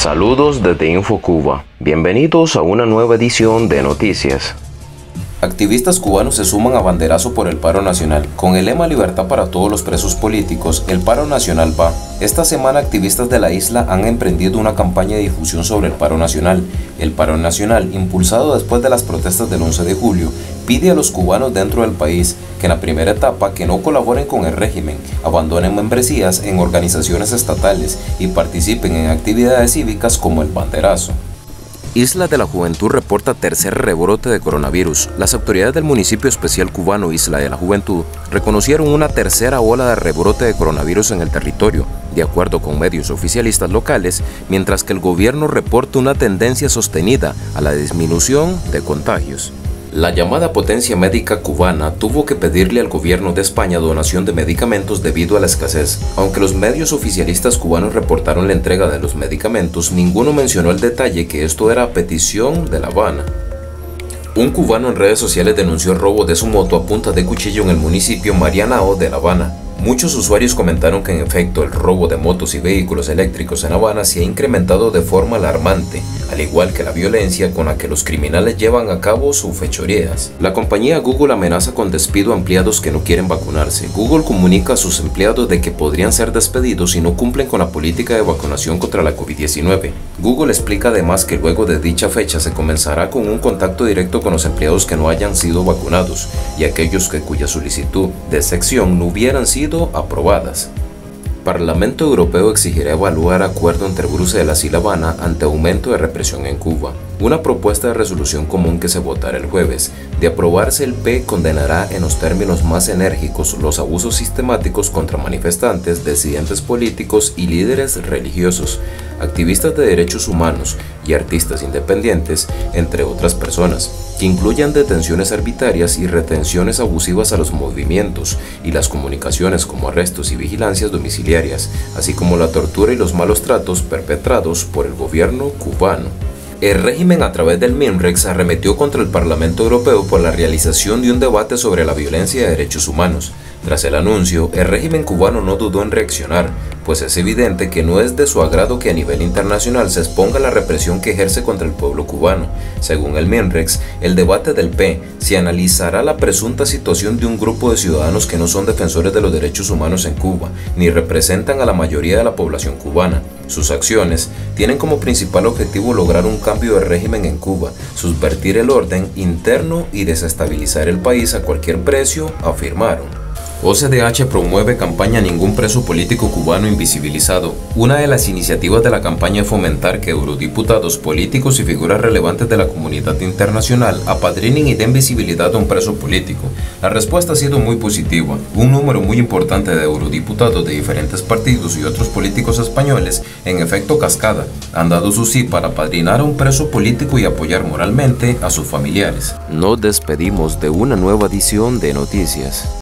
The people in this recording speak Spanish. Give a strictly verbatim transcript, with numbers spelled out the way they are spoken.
Saludos desde InfoCuba. Bienvenidos a una nueva edición de Noticias. Activistas cubanos se suman a banderazo por el paro nacional. Con el lema Libertad para todos los presos políticos, el paro nacional va. Esta semana activistas de la isla han emprendido una campaña de difusión sobre el paro nacional. El paro nacional, impulsado después de las protestas del once de julio, pide a los cubanos dentro del país que en la primera etapa que no colaboren con el régimen, abandonen membresías en organizaciones estatales y participen en actividades cívicas como el banderazo. Isla de la Juventud reporta tercer rebrote de coronavirus. Las autoridades del municipio especial cubano Isla de la Juventud reconocieron una tercera ola de rebrote de coronavirus en el territorio, de acuerdo con medios oficialistas locales, mientras que el gobierno reporta una tendencia sostenida a la disminución de contagios. La llamada potencia médica cubana tuvo que pedirle al gobierno de España donación de medicamentos debido a la escasez. Aunque los medios oficialistas cubanos reportaron la entrega de los medicamentos, ninguno mencionó el detalle que esto era a petición de La Habana. Un cubano en redes sociales denunció el robo de su moto a punta de cuchillo en el municipio Marianao de La Habana. Muchos usuarios comentaron que en efecto el robo de motos y vehículos eléctricos en La Habana se ha incrementado de forma alarmante, al igual que la violencia con la que los criminales llevan a cabo sus fechorías. La compañía Google amenaza con despido a empleados que no quieren vacunarse. Google comunica a sus empleados de que podrían ser despedidos si no cumplen con la política de vacunación contra la COVID diecinueve. Google explica además que luego de dicha fecha se comenzará con un contacto directo con los empleados que no hayan sido vacunados y aquellos que cuya solicitud de sección no hubieran sido aprobadas. Parlamento Europeo exigirá evaluar acuerdo entre Bruselas y La Habana ante aumento de represión en Cuba. Una propuesta de resolución común que se votará el jueves. De aprobarse, el P condenará en los términos más enérgicos los abusos sistemáticos contra manifestantes, disidentes políticos y líderes religiosos, activistas de derechos humanos y artistas independientes, entre otras personas, que incluyan detenciones arbitrarias y retenciones abusivas a los movimientos y las comunicaciones como arrestos y vigilancias domiciliarias, así como la tortura y los malos tratos perpetrados por el gobierno cubano. El régimen a través del MINREX arremetió contra el Parlamento Europeo por la realización de un debate sobre la violencia de derechos humanos. Tras el anuncio, el régimen cubano no dudó en reaccionar, pues es evidente que no es de su agrado que a nivel internacional se exponga la represión que ejerce contra el pueblo cubano. Según el MINREX, el debate del P se analizará la presunta situación de un grupo de ciudadanos que no son defensores de los derechos humanos en Cuba, ni representan a la mayoría de la población cubana. Sus acciones tienen como principal objetivo lograr un cambio de régimen en Cuba, subvertir el orden interno y desestabilizar el país a cualquier precio, afirmaron. O C D H promueve campaña Ningún preso político cubano invisibilizado. Una de las iniciativas de la campaña es fomentar que eurodiputados, políticos y figuras relevantes de la comunidad internacional apadrinen y den visibilidad a un preso político. La respuesta ha sido muy positiva. Un número muy importante de eurodiputados de diferentes partidos y otros políticos españoles, en efecto cascada, han dado su sí para apadrinar a un preso político y apoyar moralmente a sus familiares. Nos despedimos de una nueva edición de Noticias.